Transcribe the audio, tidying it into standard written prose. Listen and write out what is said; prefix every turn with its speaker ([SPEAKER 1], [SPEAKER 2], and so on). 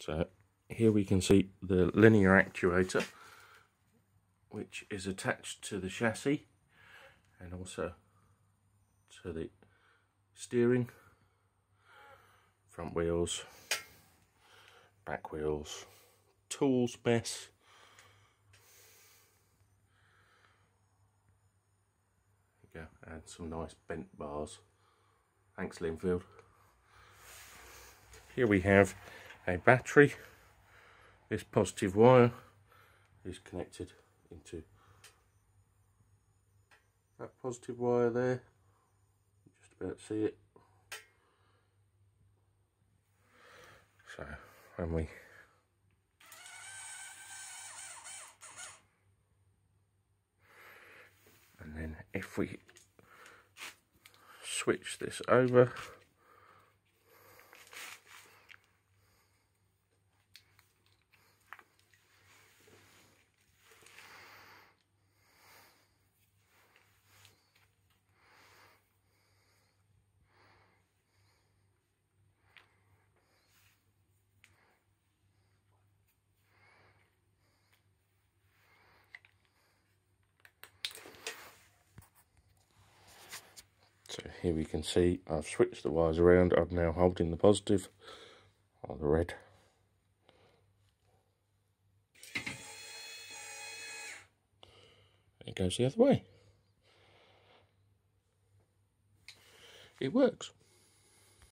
[SPEAKER 1] So here we can see the linear actuator, which is attached to the chassis and also to the steering, front wheels, back wheels, tools mess. There you go, and some nice bent bars. Thanks, Linfield. Here we have a battery. This positive wire is connected into that positive wire there. Just about to see it. So when we and then if we switch this over, so here we can see I've switched the wires around. I'm now holding the positive or the red. It goes the other way. It works.